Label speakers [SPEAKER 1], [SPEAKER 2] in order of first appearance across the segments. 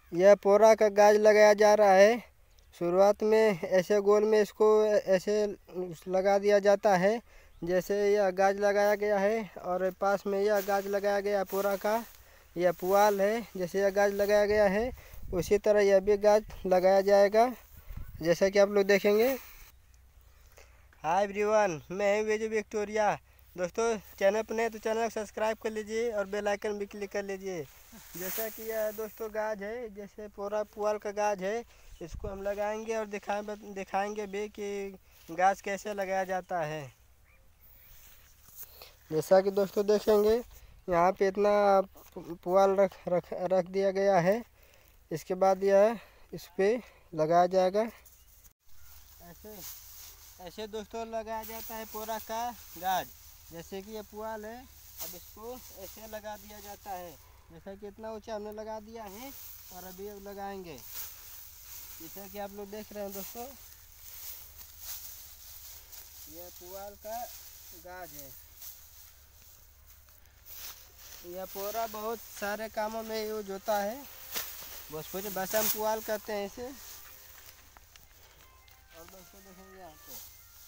[SPEAKER 1] यह पोरा का गाज लगाया जा रहा है। शुरुआत में ऐसे गोल में इसको ऐसे लगा दिया जाता है जैसे यह गाज लगाया गया है, और पास में यह गाज लगाया गया पोरा का, यह पुआल है। जैसे यह गाज लगाया गया है उसी तरह यह भी गाज लगाया जाएगा, जैसा कि आप लोग देखेंगे। हाय एवरीवन, मैं हूँ विजय विक्टोरिया। दोस्तों, चैनल पर नए तो चैनल को सब्सक्राइब कर लीजिए और बेल आइकन भी क्लिक कर लीजिए। जैसा कि यह दोस्तों गाज है, जैसे पूरा पुआल का गाज है, इसको हम लगाएंगे और दिखाएंगे भी कि गाज कैसे लगाया जाता है। जैसा कि दोस्तों देखेंगे, यहाँ पे इतना पुआल रख दिया गया है। इसके बाद यह इस पर लगाया जाएगा। ऐसे दोस्तों लगाया जाता है पोरा का गाज। जैसे कि ये पुआल है, अब इसको ऐसे लगा दिया जाता है। जैसा कि इतना ऊंचा हमने लगा दिया है और अभी अब लगाएंगे। जैसा कि आप लोग देख रहे हैं दोस्तों, यह पुआल का गाज है। यह पोरा बहुत सारे कामों में यूज होता है। भोजपुरी भाषा में पुआल कहते हैं इसे। और दोस्तों देखेंगे यहाँ पे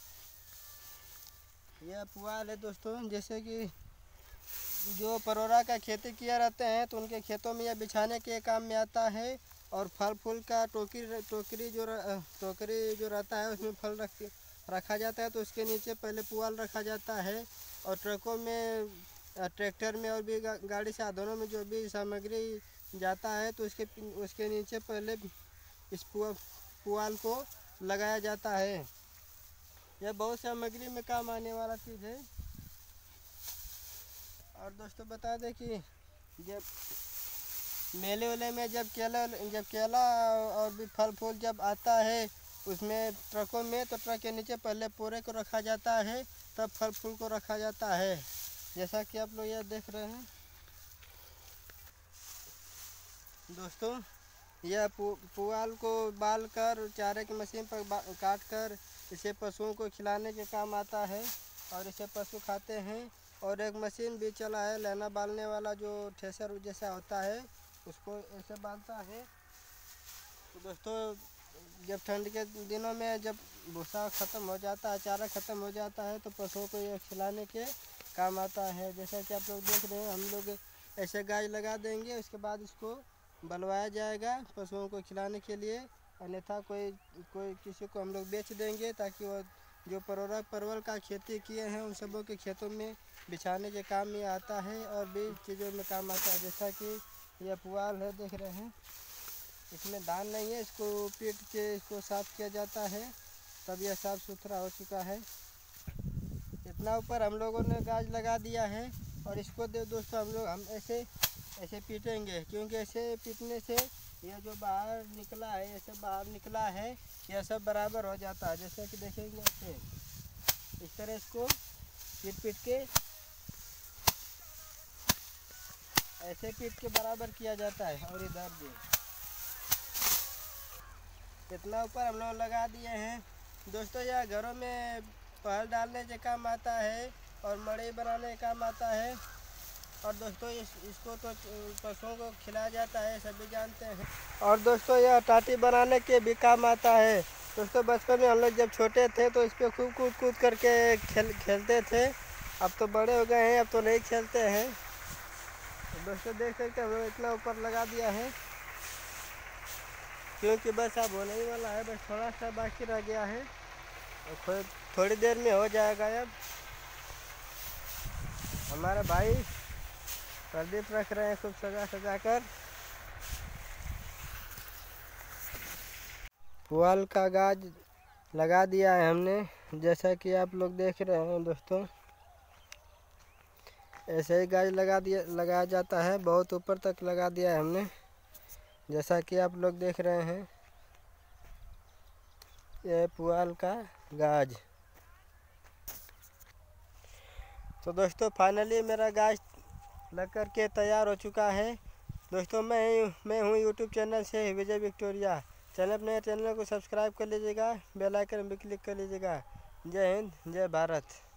[SPEAKER 1] यह पुआल है दोस्तों। जैसे कि जो परोरा का खेती किया रहते हैं तो उनके खेतों में यह बिछाने के काम में आता है। और फल फूल का टोकरी जो रहता है उसमें फल रखा जाता है, तो उसके नीचे पहले पुआल रखा जाता है। और ट्रकों में, ट्रैक्टर में और भी गाड़ी साधनों में जो भी सामग्री जाता है तो उसके नीचे पहले इस पुआल को लगाया जाता है। यह बहुत सामग्री में काम आने वाला चीज़ है। और दोस्तों बता दें कि जब मेले वेले में जब केला और भी फल फूल जब आता है उसमें ट्रकों में, तो ट्रक के नीचे पहले पोरे को रखा जाता है, तब फल फूल को रखा जाता है। जैसा कि आप लोग यह देख रहे हैं दोस्तों, यह पुआल को बाल कर चारे की मशीन पर काट कर इसे पशुओं को खिलाने के काम आता है और इसे पशु खाते हैं। और एक मशीन भी चला है, लेना बालने वाला, जो ठेसर जैसा होता है, उसको ऐसे बालता है। तो दोस्तों, जब ठंड के दिनों में जब भूसा ख़त्म हो जाता है, चारा ख़त्म हो जाता है, तो पशुओं को यह खिलाने के काम आता है। जैसा कि आप लोग देख रहे हैं, हम लोग ऐसे गाय लगा देंगे, उसके बाद इसको बलवाया जाएगा पशुओं को खिलाने के लिए। अन्यथा कोई किसी को हम लोग बेच देंगे, ताकि वो जो परवल का खेती किए हैं उन सबों के खेतों में बिछाने के काम में आता है और भी चीज़ों में काम आता है। जैसा कि यह पुआल है, देख रहे हैं, इसमें धान नहीं है, इसको पीट के इसको साफ़ किया जाता है, तब यह साफ़ सुथरा हो चुका है। इतना ऊपर हम लोगों ने गाज लगा दिया है और इसको दोस्तों हम ऐसे पीटेंगे, क्योंकि ऐसे पीटने से यह जो बाहर निकला है, ऐसे बाहर निकला है, यह सब बराबर हो जाता है। जैसे कि देखेंगे ऐसे इस तरह इसको पीट के ऐसे पीट के बराबर किया जाता है। और इधर भी इतना ऊपर हम लोग लगा दिए हैं दोस्तों। यह घरों में पहल डालने के काम आता है और मड़ई बनाने का काम आता है। और दोस्तों इसको तो पशुओं को खिलाया जाता है, सभी जानते हैं। और दोस्तों, यह टाटी बनाने के भी काम आता है। दोस्तों, बचपन में हम लोग जब छोटे थे तो इस पर खूब कूद करके खेलते थे। अब तो बड़े हो गए हैं, अब तो नहीं खेलते हैं। दोस्तों देख सकते हम लोग इतना ऊपर लगा दिया है, क्योंकि बस अब होने ही वाला है, बस थोड़ा सा बाकी रह गया है और थोड़ी देर में हो जाएगा। अब हमारे भाई प्रदीप रख रहे हैं खूब सजा कर। पुआल का गाज लगा दिया है हमने, जैसा कि आप लोग देख रहे हैं दोस्तों। ऐसे ही गाज लगाया जाता है, बहुत ऊपर तक लगा दिया है हमने, जैसा कि आप लोग देख रहे हैं। यह पुआल का गाज। तो दोस्तों, फाइनली मेरा गाज लग कर के तैयार हो चुका है। दोस्तों, मैं हूँ यूट्यूब चैनल से विजय विक्टोरिया। चैनल को सब्सक्राइब कर लीजिएगा, बेल आइकन भी क्लिक कर लीजिएगा। जय हिंद, जय भारत।